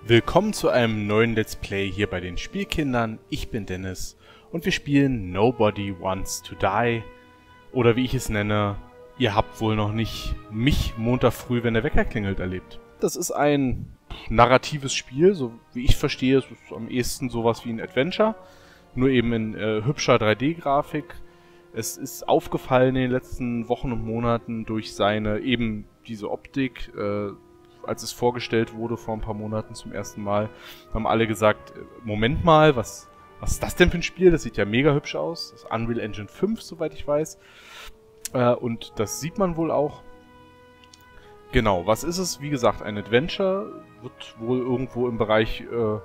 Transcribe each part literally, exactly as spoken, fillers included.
Willkommen zu einem neuen Let's Play hier bei den Spielkindern. Ich bin Dennis und wir spielen Nobody Wants to Die. Oder wie ich es nenne, ihr habt wohl noch nicht mich Montag früh, wenn der Wecker klingelt, erlebt. Das ist ein narratives Spiel, so wie ich verstehe, es ist am ehesten sowas wie ein Adventure. Nur eben in äh, hübscher drei D-Grafik. Es ist aufgefallen in den letzten Wochen und Monaten durch seine eben diese Optik, äh, als es vorgestellt wurde vor ein paar Monaten zum ersten Mal, haben alle gesagt, Moment mal, was, was ist das denn für ein Spiel? Das sieht ja mega hübsch aus. Das ist Unreal Engine fünf, soweit ich weiß. Äh, und das sieht man wohl auch. Genau, was ist es? Wie gesagt, ein Adventure. Wird wohl irgendwo im Bereich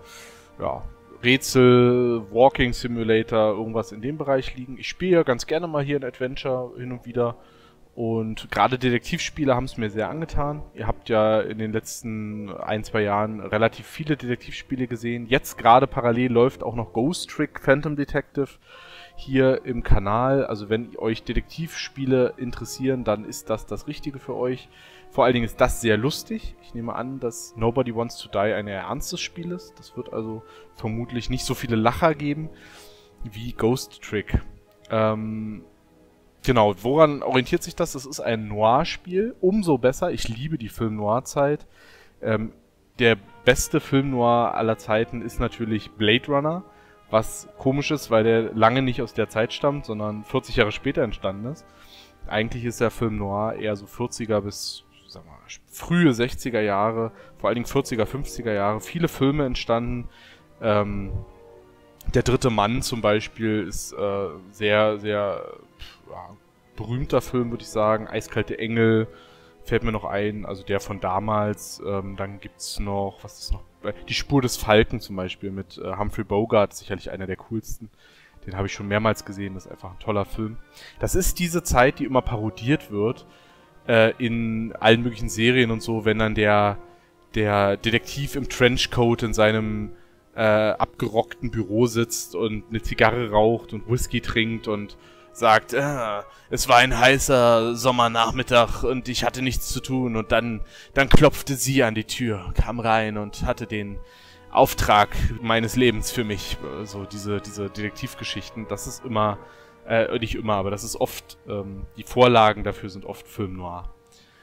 äh, ja, Rätsel, Walking Simulator, irgendwas in dem Bereich liegen. Ich spiele ja ganz gerne mal hier ein Adventure hin und wieder. Und gerade Detektivspiele haben es mir sehr angetan. Ihr habt ja in den letzten ein, zwei Jahren relativ viele Detektivspiele gesehen. Jetzt gerade parallel läuft auch noch Ghost Trick Phantom Detective hier im Kanal. Also wenn euch Detektivspiele interessieren, dann ist das das Richtige für euch. Vor allen Dingen ist das sehr lustig. Ich nehme an, dass Nobody Wants to Die ein eher ernstes Spiel ist. Das wird also vermutlich nicht so viele Lacher geben wie Ghost Trick. Ähm... Genau, woran orientiert sich das? Das ist ein Noir-Spiel, umso besser. Ich liebe die Film-Noir-Zeit. Ähm, der beste Film-Noir aller Zeiten ist natürlich Blade Runner, was komisch ist, weil der lange nicht aus der Zeit stammt, sondern vierzig Jahre später entstanden ist. Eigentlich ist der Film-Noir eher so vierziger bis, sag mal, frühe sechziger Jahre, vor allen Dingen vierziger, fünfziger Jahre. Viele Filme entstanden. Ähm, Der dritte Mann zum Beispiel ist äh, sehr, sehr ja, berühmter Film, würde ich sagen. Eiskalte Engel fällt mir noch ein, also der von damals. Ähm, dann gibt's noch, was ist noch? Die Spur des Falken zum Beispiel mit äh, Humphrey Bogart, sicherlich einer der coolsten. Den habe ich schon mehrmals gesehen, das ist einfach ein toller Film. Das ist diese Zeit, die immer parodiert wird äh, in allen möglichen Serien und so, wenn dann der, der Detektiv im Trenchcoat in seinem Äh, abgerockten Büro sitzt und eine Zigarre raucht und Whisky trinkt und sagt, äh, es war ein heißer Sommernachmittag und ich hatte nichts zu tun und dann, dann klopfte sie an die Tür, kam rein und hatte den Auftrag meines Lebens für mich. So diese, diese Detektivgeschichten, das ist immer, äh, nicht immer, aber das ist oft, ähm, die Vorlagen dafür sind oft Film Noir.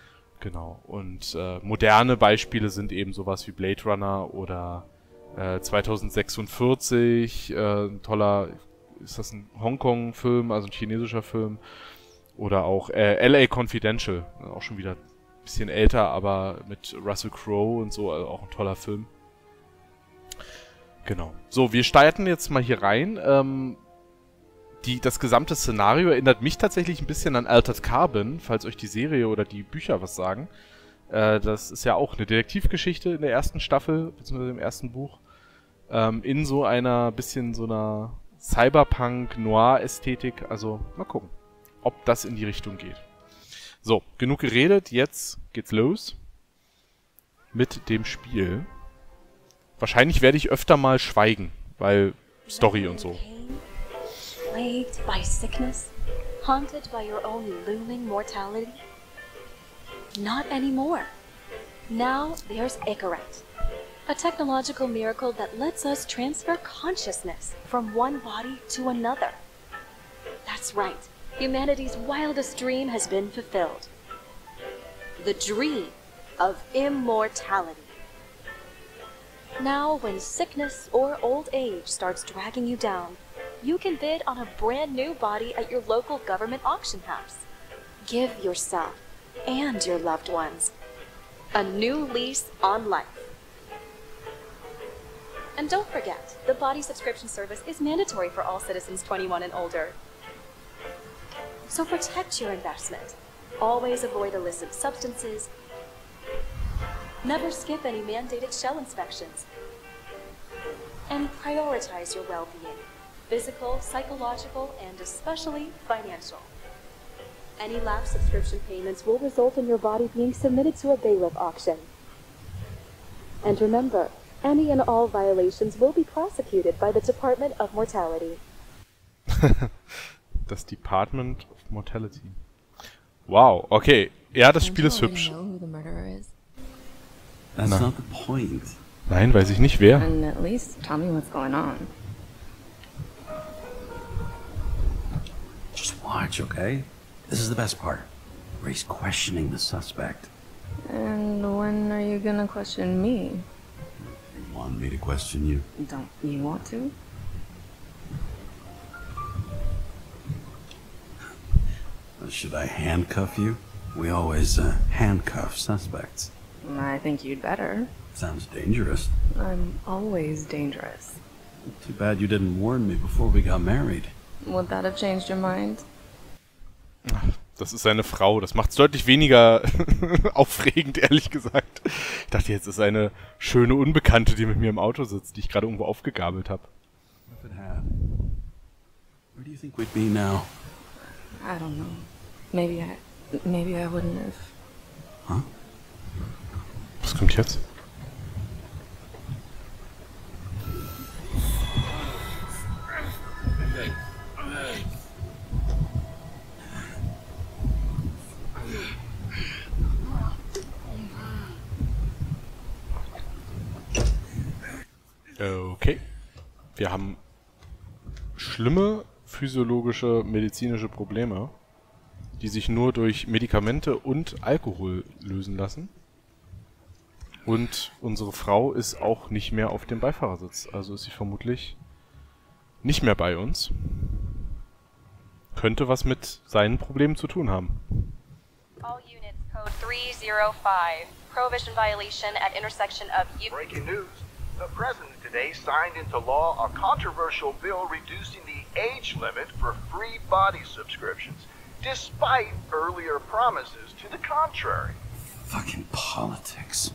Genau, und äh, moderne Beispiele sind eben sowas wie Blade Runner oder Äh, zweitausendsechsundvierzig, äh, ein toller, ist das ein Hongkong-Film, also ein chinesischer Film, oder auch äh, L A Confidential, auch schon wieder ein bisschen älter, aber mit Russell Crowe und so, also auch ein toller Film. Genau. So, wir starten jetzt mal hier rein. Ähm, die, das gesamte Szenario erinnert mich tatsächlich ein bisschen an Altered Carbon, falls euch die Serie oder die Bücher was sagen. Äh, das ist ja auch eine Detektivgeschichte in der ersten Staffel, beziehungsweise im ersten Buch. Ähm, in so einer bisschen so einer Cyberpunk-Noir-Ästhetik. Also mal gucken, ob das in die Richtung geht. So, genug geredet. Jetzt geht's los mit dem Spiel. Wahrscheinlich werde ich öfter mal schweigen, weil Story und so. Plagued by sickness, haunted by your own looming mortality. Not anymore. Now there's Icaret, a technological miracle that lets us transfer consciousness from one body to another. That's right. Humanity's wildest dream has been fulfilled. The dream of immortality. Now, when sickness or old age starts dragging you down, you can bid on a brand new body at your local government auction house. Give yourself and your loved ones a new lease on life. And don't forget, the body subscription service is mandatory for all citizens twenty-one and older. So protect your investment. Always avoid illicit substances. Never skip any mandated shell inspections. And prioritize your well-being, physical, psychological, and especially financial. Any lapsed subscription payments will result in your body being submitted to a bailiff auction. And remember, any and all violations will be prosecuted by the Department of Mortality. Das Department of Mortality. Wow, okay. Ja, das Spiel ist hübsch. That's not the point. Nein, weiß ich nicht, wer. And at least tell me what's going on. Just watch, okay? This is the best part. Where he's questioning the suspect. And when are you gonna question me? You want me to question you? Don't you want to? Should I handcuff you? We always uh, handcuff suspects. I think you'd better. Sounds dangerous. I'm always dangerous. Too bad you didn't warn me before we got married. Would that have changed your mind? Das ist seine Frau. Das macht es deutlich weniger aufregend, ehrlich gesagt. Ich dachte, jetzt ist eine schöne Unbekannte, die mit mir im Auto sitzt, die ich gerade irgendwo aufgegabelt habe. If it had. Where do you think we'd be now? I don't know. Maybe I... Maybe I wouldn't have... Huh? Was kommt jetzt? Okay. Wir haben schlimme physiologische, medizinische Probleme, die sich nur durch Medikamente und Alkohol lösen lassen. Und unsere Frau ist auch nicht mehr auf dem Beifahrersitz. Also ist sie vermutlich nicht mehr bei uns. Könnte was mit seinen Problemen zu tun haben. All units, code three zero five. Prohibition violation at intersection of... Breaking news. The President today signed into law a controversial bill reducing the age limit for free body subscriptions, despite earlier promises to the contrary. Fucking politics.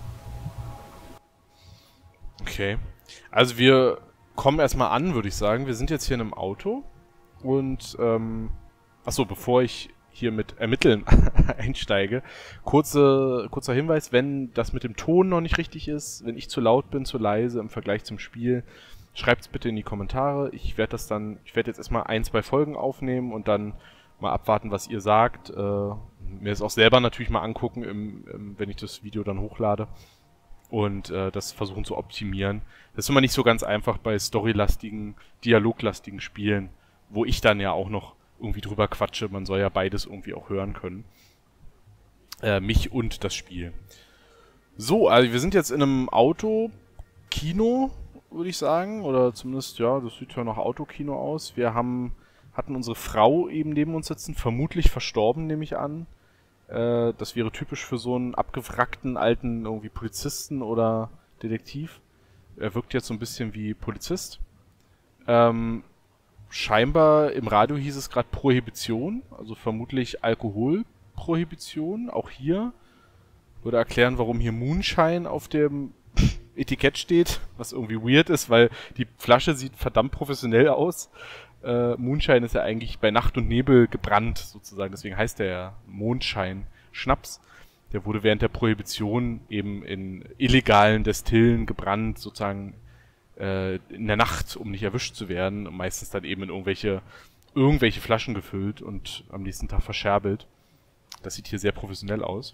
Okay. Also wir kommen erstmal an, würde ich sagen. Wir sind jetzt hier in einem Auto und, ähm, achso, bevor ich hier mit Ermitteln einsteige, kurze, kurzer Hinweis, wenn das mit dem Ton noch nicht richtig ist, wenn ich zu laut bin, zu leise im Vergleich zum Spiel, schreibt es bitte in die Kommentare. Ich werde das dann, ich werde jetzt erstmal ein, zwei Folgen aufnehmen und dann mal abwarten, was ihr sagt. Äh, mir das auch selber natürlich mal angucken, im, im, wenn ich das Video dann hochlade. Und äh, das versuchen zu optimieren. Das ist immer nicht so ganz einfach bei storylastigen, dialoglastigen Spielen, wo ich dann ja auch noch irgendwie drüber quatsche. Man soll ja beides irgendwie auch hören können. Äh, mich und das Spiel. So, also wir sind jetzt in einem Autokino, würde ich sagen. Oder zumindest, ja, das sieht ja nach Autokino aus. Wir haben, hatten unsere Frau eben neben uns sitzen, vermutlich verstorben, nehme ich an. Äh, das wäre typisch für so einen abgewrackten alten irgendwie Polizisten oder Detektiv. Er wirkt jetzt so ein bisschen wie Polizist. Ähm, scheinbar im Radio hieß es gerade Prohibition, also vermutlich Alkoholprohibition. Auch hier würde erklären, warum hier Moonshine auf dem Etikett steht, was irgendwie weird ist, weil die Flasche sieht verdammt professionell aus. Äh, Moonshine ist ja eigentlich bei Nacht und Nebel gebrannt, sozusagen. Deswegen heißt der ja Mondschein Schnaps. Der wurde während der Prohibition eben in illegalen Destillen gebrannt, sozusagen äh, in der Nacht, um nicht erwischt zu werden. Und meistens dann eben in irgendwelche, irgendwelche Flaschen gefüllt und am nächsten Tag verscherbelt. Das sieht hier sehr professionell aus.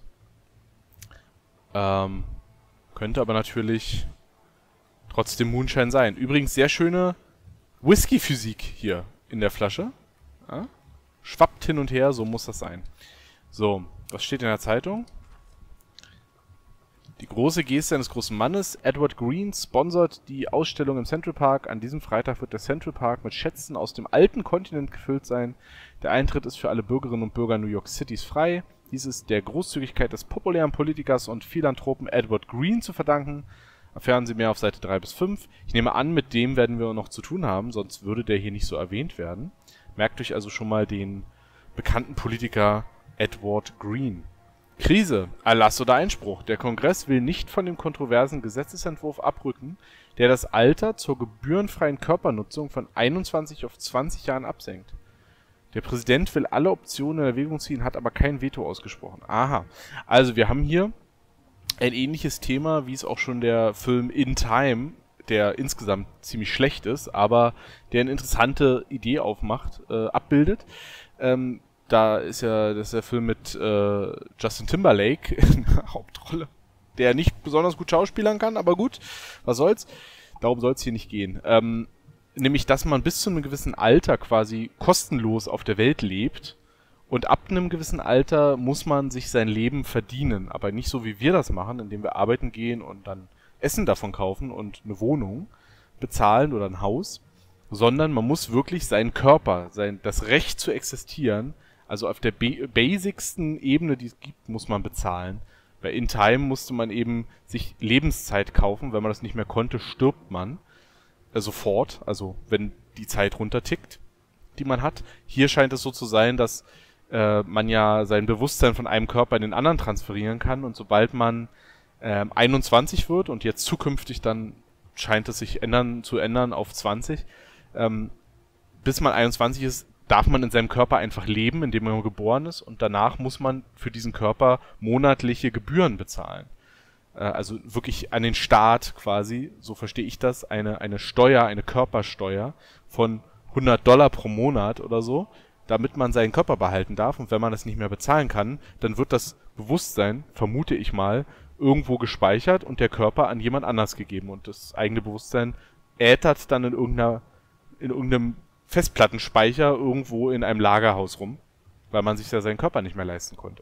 Ähm, könnte aber natürlich trotzdem Moonshine sein. Übrigens sehr schöne Whisky-Physik hier in der Flasche. Ja? Schwappt hin und her, so muss das sein. So, was steht in der Zeitung? Die große Geste eines großen Mannes. Edward Green sponsert die Ausstellung im Central Park. An diesem Freitag wird der Central Park mit Schätzen aus dem alten Kontinent gefüllt sein. Der Eintritt ist für alle Bürgerinnen und Bürger New York Citys frei. Dies ist der Großzügigkeit des populären Politikers und Philanthropen Edward Green zu verdanken. Erfahren Sie mehr auf Seite drei bis fünf. Ich nehme an, mit dem werden wir noch zu tun haben, sonst würde der hier nicht so erwähnt werden. Merkt euch also schon mal den bekannten Politiker Edward Green. Krise, Erlass oder Einspruch. Der Kongress will nicht von dem kontroversen Gesetzesentwurf abrücken, der das Alter zur gebührenfreien Körpernutzung von einundzwanzig auf zwanzig Jahren absenkt. Der Präsident will alle Optionen in Erwägung ziehen, hat aber kein Veto ausgesprochen. Aha, also wir haben hier ein ähnliches Thema, wie es auch schon der Film In Time, der insgesamt ziemlich schlecht ist, aber der eine interessante Idee aufmacht, äh, abbildet. Ähm, da ist ja, das ist der Film mit äh, Justin Timberlake in der Hauptrolle. der nicht besonders gut schauspielern kann, aber gut, was soll's. Darum soll es hier nicht gehen. Ähm, nämlich, dass man bis zu einem gewissen Alter quasi kostenlos auf der Welt lebt und ab einem gewissen Alter muss man sich sein Leben verdienen, aber nicht so, wie wir das machen, indem wir arbeiten gehen und dann Essen davon kaufen und eine Wohnung bezahlen oder ein Haus, sondern man muss wirklich seinen Körper, sein, das Recht zu existieren, also auf der ba- basicsten Ebene, die es gibt, muss man bezahlen. Bei In Time musste man eben sich Lebenszeit kaufen. Wenn man das nicht mehr konnte, stirbt man äh, sofort. Also wenn die Zeit runtertickt, die man hat. Hier scheint es so zu sein, dass äh, man ja sein Bewusstsein von einem Körper in den anderen transferieren kann. Und sobald man äh, einundzwanzig wird und jetzt zukünftig dann scheint es sich ändern zu ändern auf zwanzig, ähm, bis man einundzwanzig ist, darf man in seinem Körper einfach leben, indem man geboren ist, und danach muss man für diesen Körper monatliche Gebühren bezahlen. Äh, also wirklich an den Staat quasi, so verstehe ich das, eine, eine Steuer, eine Körpersteuer von hundert Dollar pro Monat oder so, damit man seinen Körper behalten darf. Und wenn man das nicht mehr bezahlen kann, dann wird das Bewusstsein, vermute ich mal, irgendwo gespeichert und der Körper an jemand anders gegeben. Und das eigene Bewusstsein ätert dann in irgendeiner, in irgendeinem Festplattenspeicher irgendwo in einem Lagerhaus rum, weil man sich ja seinen Körper nicht mehr leisten konnte.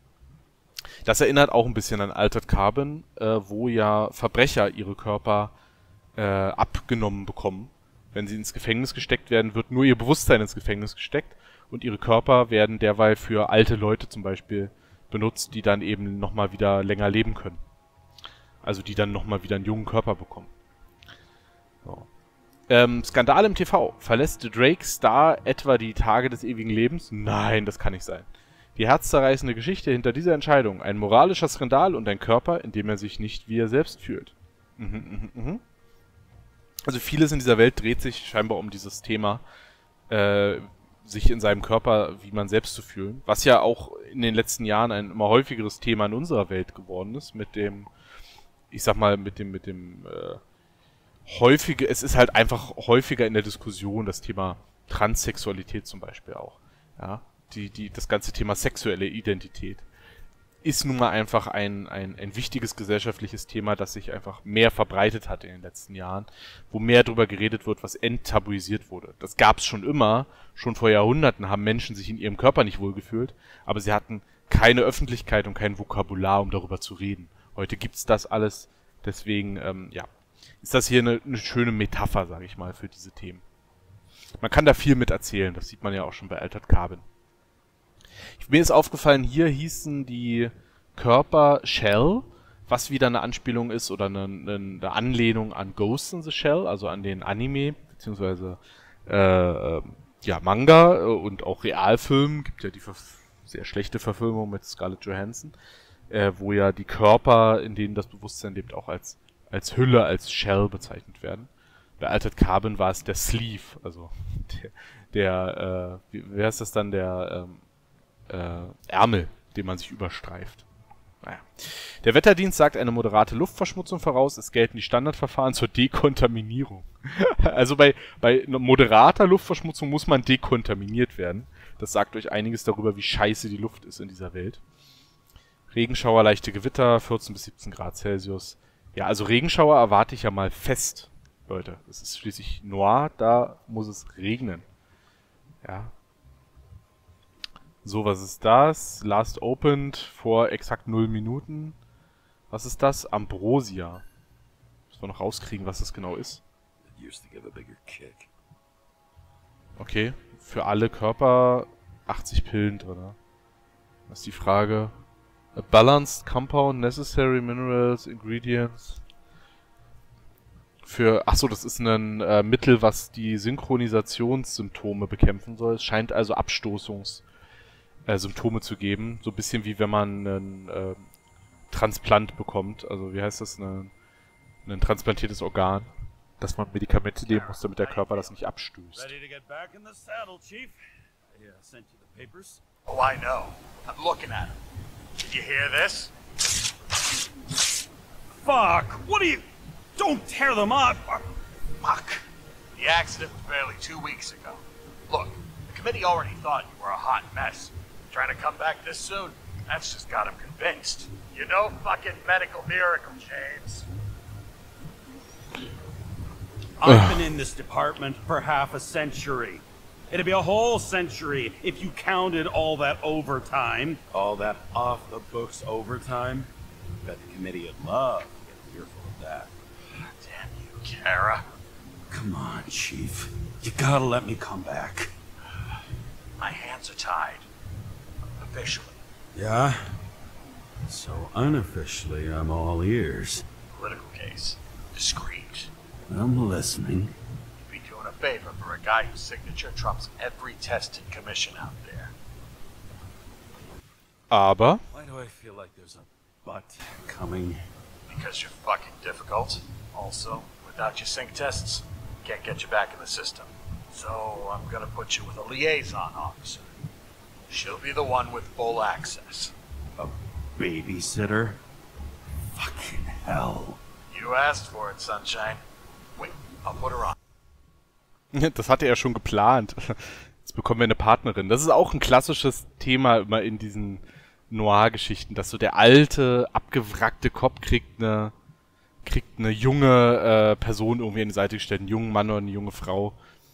Das erinnert auch ein bisschen an Altered Carbon, äh, wo ja Verbrecher ihre Körper äh, abgenommen bekommen. Wenn sie ins Gefängnis gesteckt werden, wird nur ihr Bewusstsein ins Gefängnis gesteckt und ihre Körper werden derweil für alte Leute zum Beispiel benutzt, die dann eben nochmal wieder länger leben können. Also die dann nochmal wieder einen jungen Körper bekommen. So. Ähm, Skandal im T V. Verlässt Drake Star etwa die Tage des ewigen Lebens? Nein, das kann nicht sein. Die herzzerreißende Geschichte hinter dieser Entscheidung. Ein moralischer Skandal und ein Körper, in dem er sich nicht wie er selbst fühlt. Mhm, mhm, mhm. Also vieles in dieser Welt dreht sich scheinbar um dieses Thema, äh, sich in seinem Körper, wie man selbst zu fühlen. Was ja auch in den letzten Jahren ein immer häufigeres Thema in unserer Welt geworden ist, mit dem, ich sag mal, mit dem, mit dem, äh, häufige, es ist halt einfach häufiger in der Diskussion das Thema Transsexualität zum Beispiel auch. Ja, die, die, das ganze Thema sexuelle Identität ist nun mal einfach ein, ein, ein wichtiges gesellschaftliches Thema, das sich einfach mehr verbreitet hat in den letzten Jahren, wo mehr darüber geredet wird, was enttabuisiert wurde. Das gab es schon immer, schon vor Jahrhunderten haben Menschen sich in ihrem Körper nicht wohlgefühlt, aber sie hatten keine Öffentlichkeit und kein Vokabular, um darüber zu reden. Heute gibt's das alles, deswegen, ähm, ja, ist das hier eine, eine schöne Metapher, sage ich mal, für diese Themen. Man kann da viel mit erzählen, das sieht man ja auch schon bei Altered Carbon. Mir ist aufgefallen, hier hießen die Körper Shell, was wieder eine Anspielung ist oder eine, eine Anlehnung an Ghost in the Shell, also an den Anime, beziehungsweise äh, ja, Manga und auch Realfilm, gibt ja die sehr schlechte Verfilmung mit Scarlett Johansson, äh, wo ja die Körper, in denen das Bewusstsein lebt, auch als als Hülle, als Shell bezeichnet werden. Bei Altered Carbon war es der Sleeve, also der, der äh, wie, wie heißt das dann, der ähm, äh, Ärmel, den man sich überstreift. Naja. Der Wetterdienst sagt eine moderate Luftverschmutzung voraus, es gelten die Standardverfahren zur Dekontaminierung. Also bei, bei moderater Luftverschmutzung muss man dekontaminiert werden. Das sagt euch einiges darüber, wie scheiße die Luft ist in dieser Welt. Regenschauer, leichte Gewitter, vierzehn bis siebzehn Grad Celsius. Ja, also Regenschauer erwarte ich ja mal fest, Leute. Es ist schließlich Noir, da muss es regnen. Ja. So, was ist das? Last opened vor exakt null Minuten. Was ist das? Ambrosia. Müssen wir noch rauskriegen, was das genau ist. Okay, für alle Körper achtzig Pillen drin. Das ist die Frage. A balanced compound, necessary minerals, ingredients. Für, achso, das ist ein äh, Mittel, was die Synchronisationssymptome bekämpfen soll. Es scheint also Abstoßungs äh, Symptome zu geben. So ein bisschen wie wenn man einen äh, Transplant bekommt. Also wie heißt das? Eine, ein transplantiertes Organ. Dass man Medikamente nehmen muss, damit der Körper das nicht abstößt. Oh, I know. I'm looking at him. Did you hear this? Fuck! What are you... Don't tear them up! Fuck. The accident was barely two weeks ago. Look, the committee already thought you were a hot mess. Trying to come back this soon? That's just got him convinced. You know fucking medical miracle, James. I've been in this department for half a century. It'd be a whole century if you counted all that overtime. All that off-the-books overtime? Bet the committee would love to get fearful of that. Damn you, Kara. Come on, Chief. You gotta let me come back. My hands are tied. Officially. Yeah? So unofficially, I'm all ears. Political case. Discreet. I'm listening. You'd be doing a favor for a guy whose signature trumps every tested commission out there. Aber Why do I feel like there's a but coming? Because you're fucking difficult. Also, without your sync tests, can't get you back in the system. So I'm gonna put you with a liaison officer. She'll be the one with full access. A babysitter? Fucking hell. You asked for it, Sunshine. Wait, I'll put her on. das hatte er schon geplant. Jetzt bekommen wir eine Partnerin. Das ist auch ein klassisches Thema immer in diesen Noir-Geschichten, dass so der alte, abgewrackte Cop kriegt eine, kriegt eine junge äh, Person irgendwie an die Seite gestellt, einen jungen Mann oder eine junge Frau,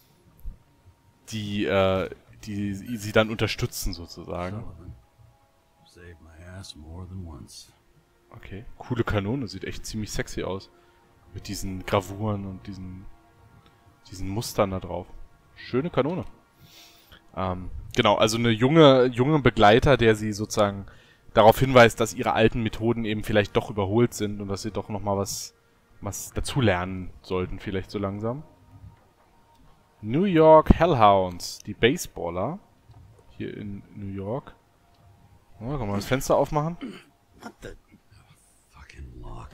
die, äh, die sie dann unterstützen sozusagen. Saved my ass more than once. Okay, coole Kanone, sieht echt ziemlich sexy aus. Mit diesen Gravuren und diesen, diesen Mustern da drauf. Schöne Kanone. Ähm, genau, also eine junge, junge Begleiter, der sie sozusagen darauf hinweist, dass ihre alten Methoden eben vielleicht doch überholt sind und dass sie doch nochmal was, was dazulernen sollten, vielleicht so langsam. New York Hellhounds, die Baseballer. Hier in New York. Oh, kann man das Fenster aufmachen? What the fucking lock?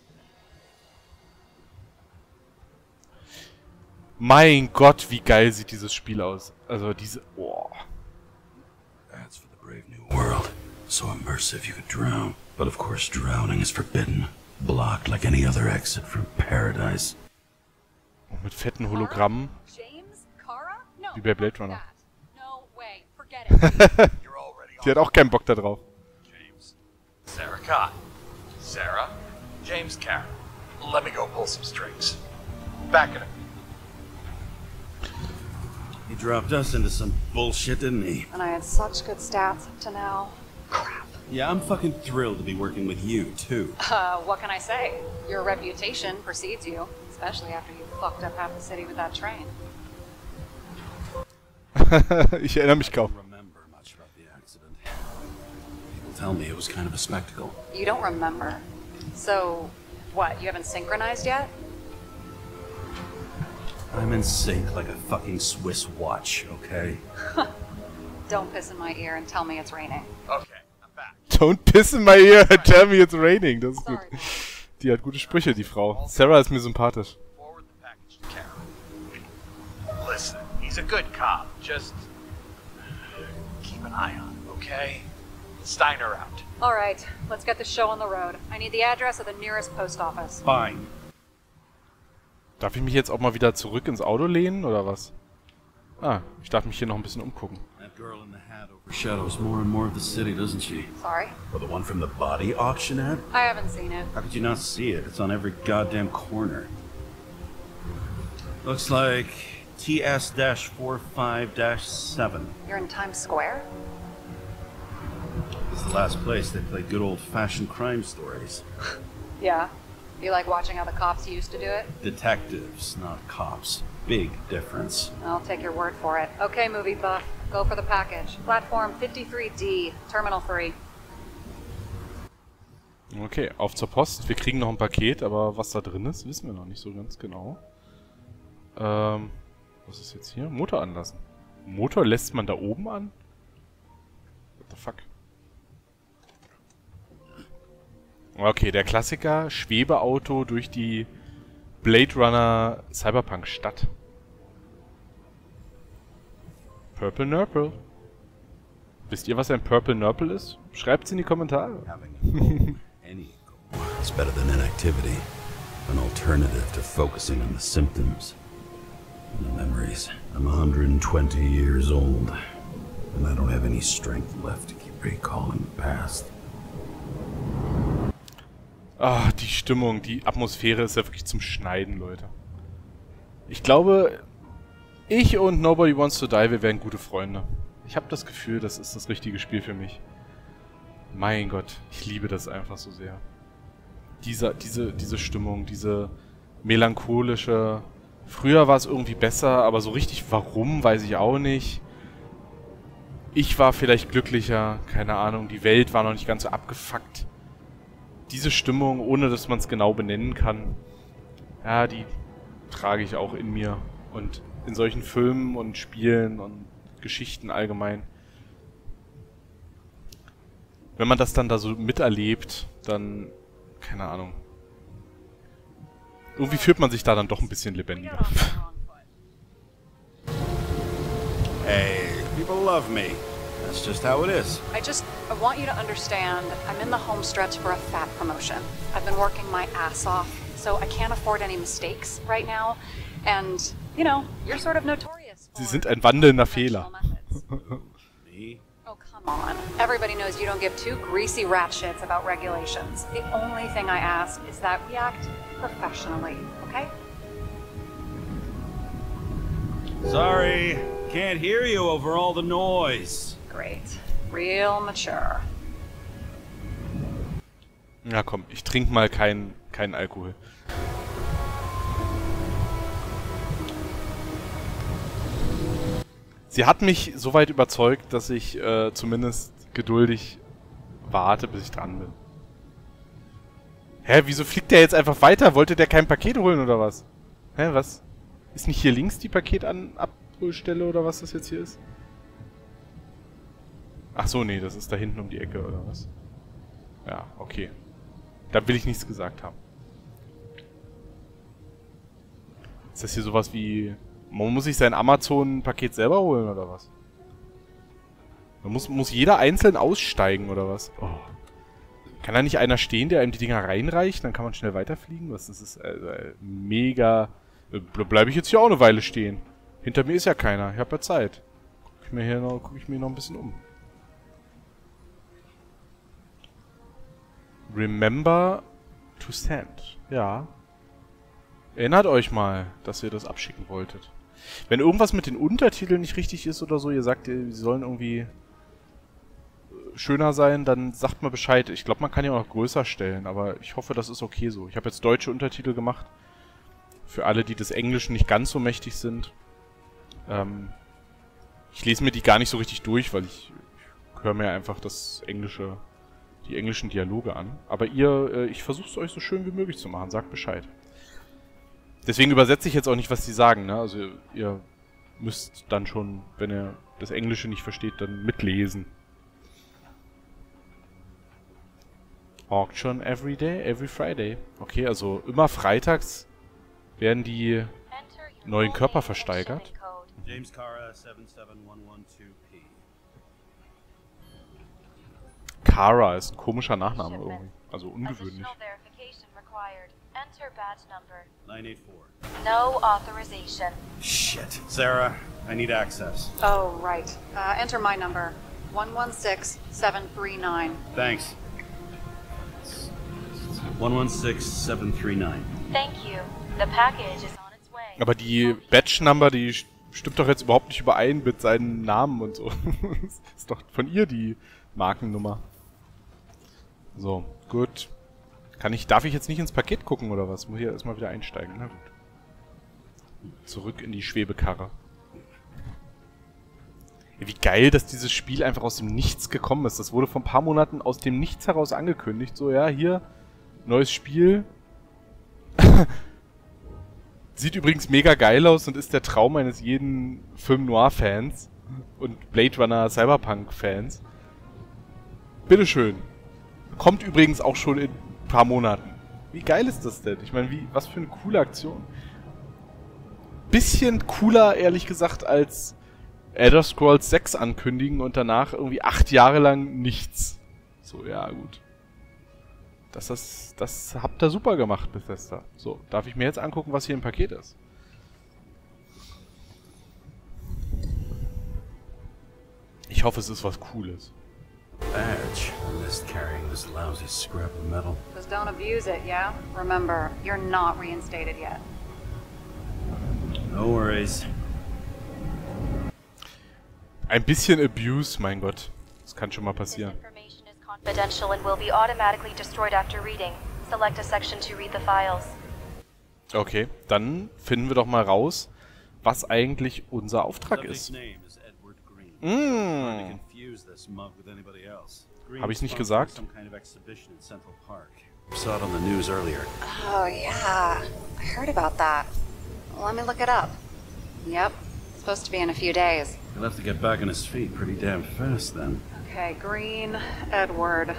Mein Gott, wie geil sieht dieses Spiel aus. Also diese... Oh. That's for the brave new world. So immersive you could drown. But of course drowning is forbidden. Blocked like any other exit from paradise. Und mit fetten Hologrammen. James? Kara? No. Wie bei Blade Runner. No way. Forget it. You're already Die hat auch keinen Bock da drauf. James. Sarah Cott. Sarah. James Karen. Let me go pull some strings. Back at it. He dropped us into some bullshit, didn't he? And I had such good stats up to now. Crap. Yeah, I'm fucking thrilled to be working with you, too. Uh, what can I say? Your reputation precedes you, especially after you fucked up half the city with that train. Ich erinnere mich I kaum. don't remember much about the accident. People tell me it was kind of a spectacle. You don't remember. So, what, you haven't synchronized yet? I'm in sync like a fucking Swiss watch, okay? Don't piss in my ear and tell me it's raining. Okay, I'm back. Don't piss in my ear and tell me it's raining. Das ist gut. Sorry. Die hat gute Sprüche, die Frau. Sarah ist mir sympathisch. Forward the package to Karen. Listen, he's a good cop. Just keep an eye on him, okay? Steiner out. All right, let's get the show on the road. I need the address of the nearest post office. Fine. Darf ich mich jetzt auch mal wieder zurück ins Auto lehnen, oder was? Ah, ich darf mich hier noch ein bisschen umgucken. That girl in the hat overshadows more and more of the city, doesn't she? Sorry? Well, the one from the body auction ad? I haven't seen it. How could you not see it? It's on every goddamn corner. Looks like T S forty-five seven. You're in Times Square? It's the last place they play good old-fashioned crime stories. Yeah. You like watching how the cops used to do it? Detectives, not cops. Big difference. I'll take your word for it. Okay, movie buff. Go for the package. Platform fifty-three D, Terminal three. Okay, auf zur Post. Wir kriegen noch ein Paket, aber was da drin ist, wissen wir noch nicht so ganz genau. Ähm, was ist jetzt hier? Motor anlassen. Motor lässt man da oben an? What the fuck? Okay, der Klassiker, Schwebeauto durch die Blade Runner Cyberpunk Stadt. Purple Nurple. Wisst ihr, was ein Purple Nurple ist? Schreibt's in die Kommentare. Having a goal, any goal, is better than inactivity. An alternative to focusing on the symptoms and the memories. I'm one hundred twenty years old, and I don't have any strength left to keep recall in the past. Ah, die Stimmung, die Atmosphäre ist ja wirklich zum Schneiden, Leute. Ich glaube, ich und Nobody Wants to Die, wir wären gute Freunde. Ich habe das Gefühl, das ist das richtige Spiel für mich. Mein Gott, ich liebe das einfach so sehr. Diese, diese, diese Stimmung, diese melancholische... Früher war es irgendwie besser, aber so richtig warum, weiß ich auch nicht. Ich war vielleicht glücklicher, keine Ahnung, die Welt war noch nicht ganz so abgefuckt. Diese Stimmung, ohne dass man es genau benennen kann, ja, die trage ich auch in mir. Und in solchen Filmen und Spielen und Geschichten allgemein. Wenn man das dann da so miterlebt, dann, keine Ahnung. Irgendwie fühlt man sich da dann doch ein bisschen lebendiger. Hey, people love me. That's just how it is. I just, I want you to understand, I'm in the home stretch for a fat promotion. I've been working my ass off, so I can't afford any mistakes right now. And, you know, you're sort of notorious for... Sie sind ein wandelnder Fehler. Me? Oh, come on. Everybody knows you don't give two greasy rat shits about regulations. The only thing I ask is that we act professionally, okay? Sorry, can't hear you over all the noise. Great. Real mature. Ja komm, ich trinke mal keinen kein Alkohol. Sie hat mich soweit überzeugt, dass ich äh, zumindest geduldig warte, bis ich dran bin. Hä, wieso fliegt der jetzt einfach weiter? Wollte der kein Paket holen oder was? Hä, was? Ist nicht hier links die Paketabholstelle oder was das jetzt hier ist? Ach so, nee, das ist da hinten um die Ecke oder was? Ja, okay. Da will ich nichts gesagt haben. Ist das hier sowas wie... Man muss sich sein Amazon-Paket selber holen, oder was? Da muss, muss jeder einzeln aussteigen, oder was? Oh. Kann da nicht einer stehen, der einem die Dinger reinreicht? Dann kann man schnell weiterfliegen? Was ist das? Äh, mega... Ble Bleibe ich jetzt hier auch eine Weile stehen? Hinter mir ist ja keiner. Ich habe ja Zeit. Guck ich mir hier noch, guck ich mir noch ein bisschen um. Remember to send. Ja. Erinnert euch mal, dass ihr das abschicken wolltet. Wenn irgendwas mit den Untertiteln nicht richtig ist oder so, ihr sagt, sie sollen irgendwie schöner sein, dann sagt mal Bescheid. Ich glaube, man kann ja auch noch größer stellen, aber ich hoffe, das ist okay so. Ich habe jetzt deutsche Untertitel gemacht. Für alle, die des Englischen nicht ganz so mächtig sind. Ähm, ich lese mir die gar nicht so richtig durch, weil ich, ich höre mir einfach das Englische, die englischen Dialoge an. Aber ihr, äh, ich versuche es euch so schön wie möglich zu machen. Sagt Bescheid. Deswegen übersetze ich jetzt auch nicht, was die sagen, ne? Also ihr müsst dann schon, wenn ihr das Englische nicht versteht, dann mitlesen. Auction every day, every Friday. Okay, also immer freitags werden die neuen Körper versteigert. James Kara seven seven one one two P. Kara ist ein komischer Nachname irgendwie. Also ungewöhnlich. Enter badge number. nine eight four. No authorization. Shit. Sarah, I need access. Oh, right. Uh, enter my number. one one six seven three nine. Thanks. one one six seven three nine. Thank you. The package is on its way. Aber die Badge-Number, die stimmt doch jetzt überhaupt nicht überein mit seinen Namen und so. Das ist doch von ihr die Markennummer. So, gut. Kann ich, darf ich jetzt nicht ins Paket gucken oder was? Muss ich erstmal wieder einsteigen. Na gut. Zurück in die Schwebekarre. Ja, wie geil, dass dieses Spiel einfach aus dem Nichts gekommen ist. Das wurde vor ein paar Monaten aus dem Nichts heraus angekündigt. So, ja, hier, neues Spiel. Sieht übrigens mega geil aus und ist der Traum eines jeden Film-Noir-Fans und Blade Runner Cyberpunk-Fans. Bitteschön. Kommt übrigens auch schon in ein paar Monaten. Wie geil ist das denn? Ich meine, wie, was für eine coole Aktion. Bisschen cooler, ehrlich gesagt, als Elder Scrolls sechs ankündigen und danach irgendwie acht Jahre lang nichts. So, ja, gut. Das, das, das habt ihr super gemacht, Bethesda. So, darf ich mir jetzt angucken, was hier im Paket ist? Ich hoffe, es ist was Cooles. Badge. I missed carrying this lousy scrap of metal. Just don't abuse it, yeah? Remember, you're not reinstated yet. No worries. Ein bisschen Abuse, mein Gott. Das kann schon mal passieren. Information is confidential and will be automatically destroyed after reading. Select a section to read the files. Okay, dann finden wir doch mal raus, was eigentlich unser Auftrag ist. Mmh. Habe ich nicht gesagt? Saw it on the news earlier. Oh, yeah. I heard about that. Let me look it up. Yep. It's supposed to be in a few days. He'll have to get back on his feet pretty damn fast then. Okay, Green, Edward.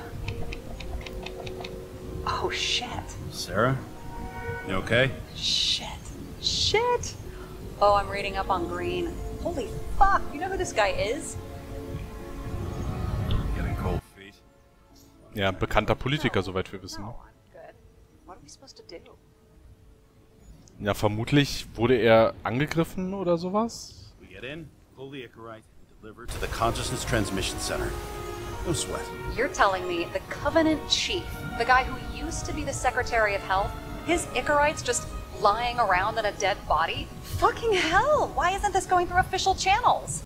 Oh, shit. Sarah? You okay? Shit. Shit. Oh, I'm reading up on Green. Holy fuck. You know who this guy is? Getting cold feet. Ja, ein bekannter Politiker, soweit wir wissen. No, I'm good. What are we supposed to do? Ja, vermutlich wurde er angegriffen oder sowas. We get in, pull the Icarite, and deliver to the Consciousness Transmission Center. No sweat. You're telling me the Covenant Chief, the guy who used to be the Secretary of Health, his Icarite's just lying around in a dead body? Fucking hell! Why isn't this going through official channels?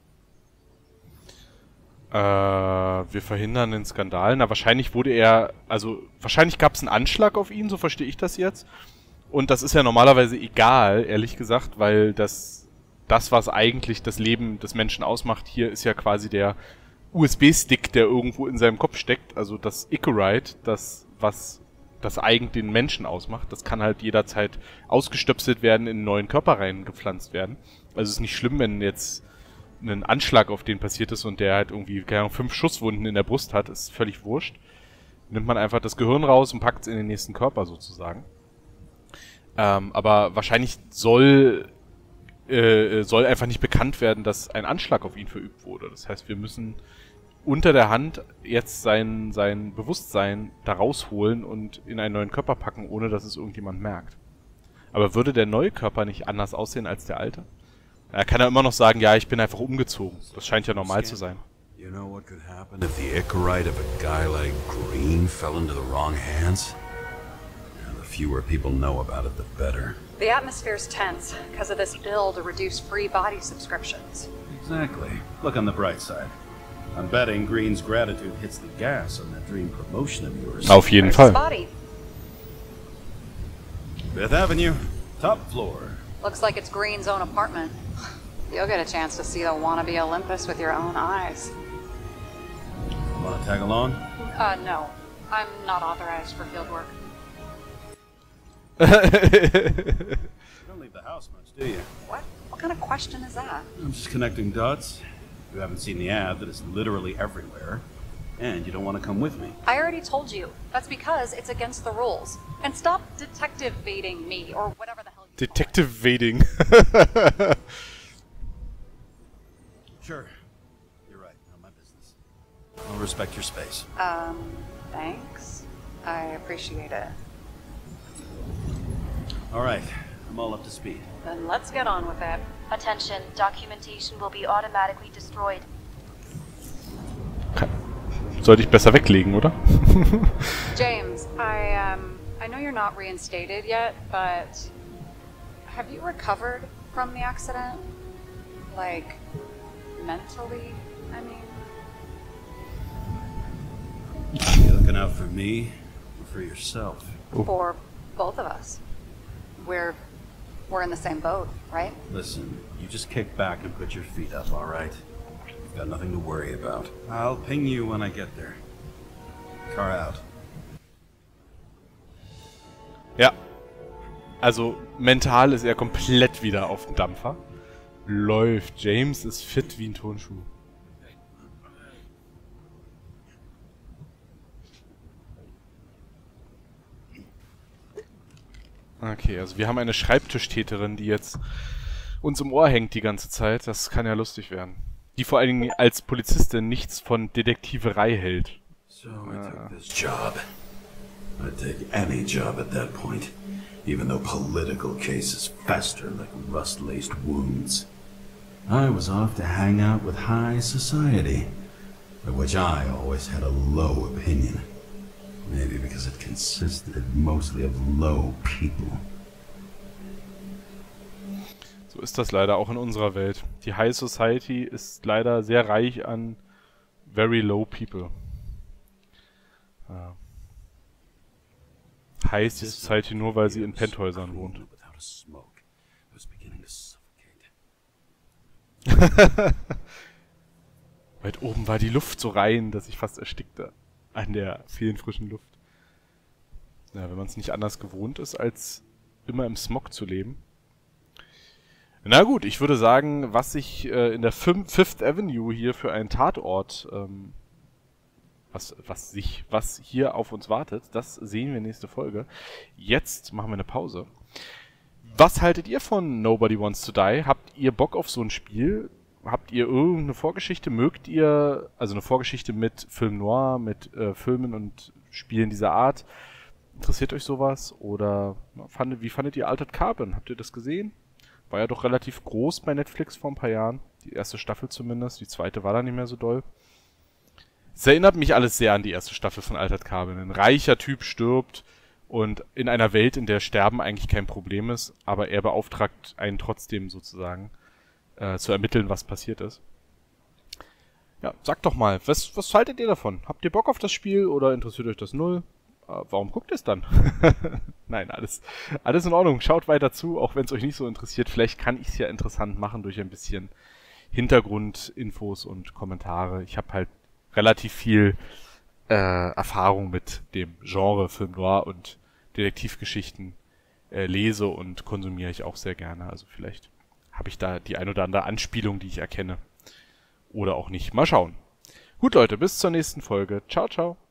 Äh, wir verhindern den Skandal. Na, wahrscheinlich wurde er, also wahrscheinlich gab es einen Anschlag auf ihn, so verstehe ich das jetzt. Und das ist ja normalerweise egal, ehrlich gesagt, weil das, das, was eigentlich das Leben des Menschen ausmacht, hier ist ja quasi der U S B-Stick, der irgendwo in seinem Kopf steckt. Also das Icarite, das, was das eigentlich den Menschen ausmacht, das kann halt jederzeit ausgestöpselt werden, in einen neuen Körper reingepflanzt werden. Also es ist nicht schlimm, wenn jetzt ein Anschlag auf den passiert ist und der halt irgendwie, keine Ahnung, fünf Schusswunden in der Brust hat, ist völlig wurscht. Nimmt man einfach das Gehirn raus und packt es in den nächsten Körper sozusagen. Ähm, aber wahrscheinlich soll, äh, soll einfach nicht bekannt werden, dass ein Anschlag auf ihn verübt wurde. Das heißt, wir müssen unter der Hand jetzt sein, sein Bewusstsein da rausholen und in einen neuen Körper packen, ohne dass es irgendjemand merkt. Aber würde der neue Körper nicht anders aussehen als der alte? Er kann ja immer noch sagen, ja, ich bin einfach umgezogen. Das scheint ja normal zu sein. You know what could happen if the Icarite of a guy like Green fell into the wrong hands? The fewer people know about it, the better. The atmosphere's tense because of this bill to reduce free body subscriptions. Exactly. Look on the bright side. I'm betting Green's gratitude hits the gas on that dream promotion of yours. Auf jeden Where's Fall. his body? Fifth Avenue, top floor. Looks like it's Green's own apartment. You'll get a chance to see the wannabe Olympus with your own eyes. Want to tag along? Uh, no. I'm not authorized for field work. You don't leave the house much, do you? What? What kind of question is that? I'm just connecting dots. You haven't seen the ad that is literally everywhere, and you don't want to come with me. I already told you. That's because it's against the rules. And stop detective-vading me, or whatever the hell you Detective Vading. Sure. You're right. Not my business. I'll respect your space. Um, thanks. I appreciate it. All right. I'm all up to speed. Then let's get on with it. Attention, documentation will be automatically destroyed. Sollte ich besser weglegen, oder? James, I, um, I know you're not reinstated yet, but have you recovered from the accident? Like, mentally, I mean? You looking out for me or for yourself? For both of us. We're, we're in the same boat, right? Listen, you just kick back and put your feet up, all right? You've got nothing to worry about. I'll ping you when I get there. Car out. Ja. Also, mental ist er komplett wieder auf dem Dampfer. Läuft. James ist fit wie ein Turnschuh. Okay, also wir haben eine Schreibtischtäterin, die jetzt uns im Ohr hängt die ganze Zeit. Das kann ja lustig werden. Die vor allen Dingen als Polizistin nichts von Detektiverei hält. So I took this job. I'd take any job at that point, even though political cases fester like rust-laced wounds. I was off to hang out with high society. of which I always had a low opinion. Maybe because it consisted mostly of low people. So ist das leider auch in unserer Welt. Die High Society ist leider sehr reich an very low people. Ja. Heißt die Society nur, weil sie in Penthäusern wohnt. Weit oben war die Luft so rein, dass ich fast erstickte an der vielen frischen Luft. Ja, wenn man es nicht anders gewohnt ist, als immer im Smog zu leben. Na gut, ich würde sagen, was sich äh, in der Fifth Avenue hier für einen Tatort, ähm, was, was sich, was hier auf uns wartet, das sehen wir nächste Folge. Jetzt machen wir eine Pause. Was haltet ihr von Nobody Wants to Die? Habt ihr Bock auf so ein Spiel? Habt ihr irgendeine Vorgeschichte? Mögt ihr, also eine Vorgeschichte mit Film Noir, mit äh, Filmen und Spielen dieser Art? Interessiert euch sowas? Oder na, fandet, wie fandet ihr Altered Carbon? Habt ihr das gesehen? War ja doch relativ groß bei Netflix vor ein paar Jahren. Die erste Staffel zumindest. Die zweite war dann nicht mehr so doll. Es erinnert mich alles sehr an die erste Staffel von Altered Carbon. Ein reicher Typ stirbt und in einer Welt, in der Sterben eigentlich kein Problem ist, aber er beauftragt einen trotzdem sozusagen äh, zu ermitteln, was passiert ist. Ja, sagt doch mal, was, was haltet ihr davon? Habt ihr Bock auf das Spiel oder interessiert euch das null? Äh, warum guckt ihr es dann? Nein, alles, alles in Ordnung. Schaut weiter zu, auch wenn es euch nicht so interessiert. Vielleicht kann ich es ja interessant machen durch ein bisschen Hintergrundinfos und Kommentare. Ich habe halt relativ viel äh, Erfahrung mit dem Genre Film Noir und Detektivgeschichten äh, lese und konsumiere ich auch sehr gerne. Also vielleicht habe ich da die ein oder andere Anspielung, die ich erkenne. Oder auch nicht. Mal schauen. Gut, Leute, bis zur nächsten Folge. Ciao, ciao.